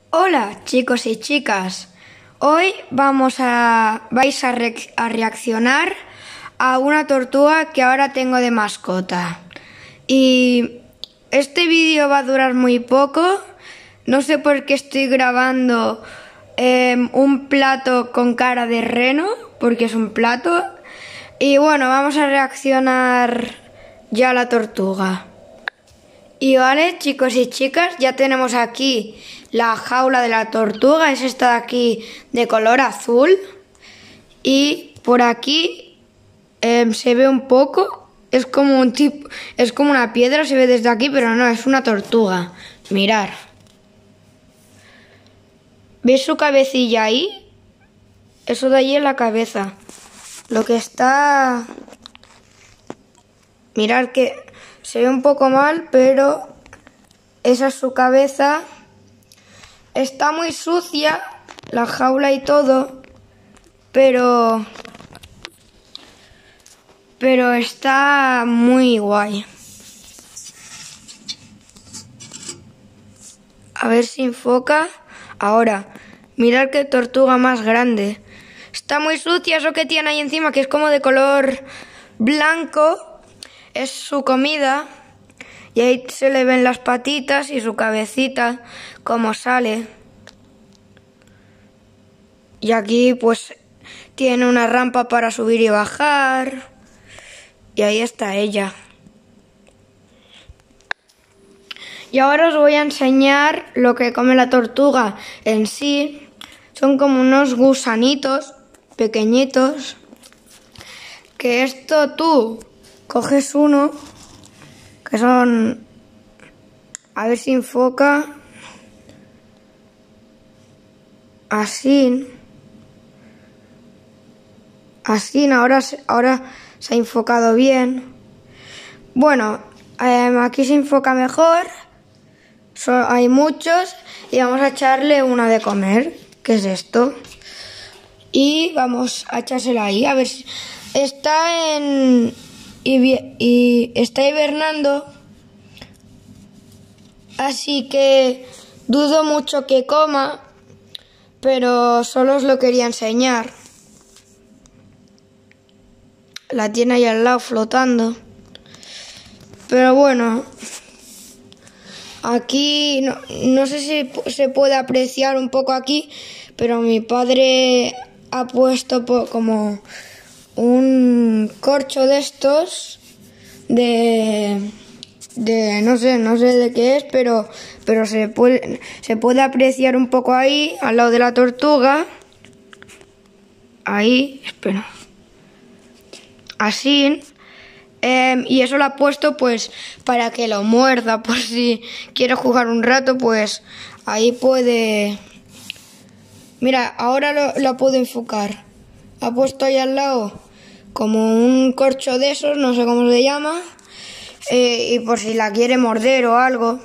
Hola chicos y chicas, hoy vais a reaccionar a una tortuga que ahora tengo de mascota. Y este vídeo va a durar muy poco, no sé por qué estoy grabando un plato con cara de reno, porque es un plato. Y bueno, vamos a reaccionar ya a la tortuga. Y vale, chicos y chicas, ya tenemos aquí la jaula de la tortuga, es esta de aquí de color azul. Y por aquí se ve un poco, es como una piedra, se ve desde aquí, pero no, es una tortuga. Mirad. ¿Veis su cabecilla ahí? Eso de allí es la cabeza. Lo que está... Mirad que se ve un poco mal, pero esa es su cabeza. Está muy sucia la jaula y todo, pero está muy guay. A ver si enfoca. Ahora, mirad qué tortuga más grande. Está muy sucia eso que tiene ahí encima, que es como de color blanco. Es su comida. Y ahí se le ven las patitas y su cabecita, como sale. Y aquí pues tiene una rampa para subir y bajar. Y ahí está ella. Y ahora os voy a enseñar lo que come la tortuga en sí. Son como unos gusanitos pequeñitos. Que esto tú coges uno, que son... A ver si enfoca. Así. Así, ahora se ha enfocado bien. Bueno, aquí se enfoca mejor. Hay muchos y vamos a echarle una de comer, que es esto. Y vamos a echársela ahí, a ver si está está hibernando. Así que dudo mucho que coma, pero solo os lo quería enseñar. La tiene ahí al lado flotando. Pero bueno, aquí no sé si se puede apreciar un poco aquí, pero mi padre ha puesto como un corcho de estos de no sé de qué es, pero se puede apreciar un poco ahí al lado de la tortuga. Ahí, espera. Así. Y eso lo ha puesto pues para que lo muerda, por si quiere jugar un rato, pues ahí puede. Mira, ahora lo puedo enfocar. Ha puesto ahí al lado como un corcho de esos, no sé cómo se llama, y por si la quiere morder o algo.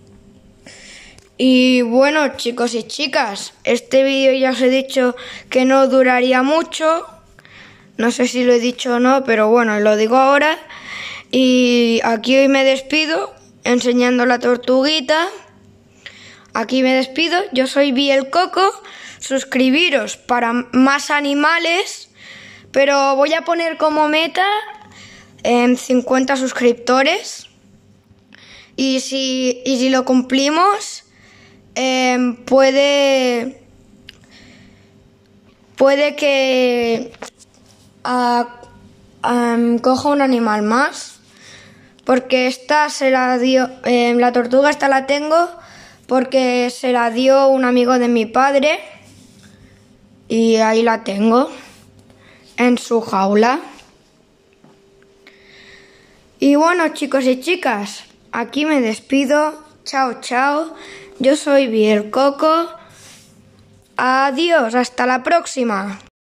Y bueno, chicos y chicas, este vídeo ya os he dicho que no duraría mucho. No sé si lo he dicho o no, pero bueno, lo digo ahora. Y aquí hoy me despido enseñando la tortuguita. Aquí me despido. Yo soy Biel Coco. Suscribiros para más animales. Pero voy a poner como meta 50 suscriptores. Y si lo cumplimos, puede que coja un animal más, porque esta se la dio, la tortuga esta la tengo porque se la dio un amigo de mi padre y ahí la tengo en su jaula. Y bueno, chicos y chicas, aquí me despido. Chao, chao. Yo soy Biel Coco. Adiós, hasta la próxima.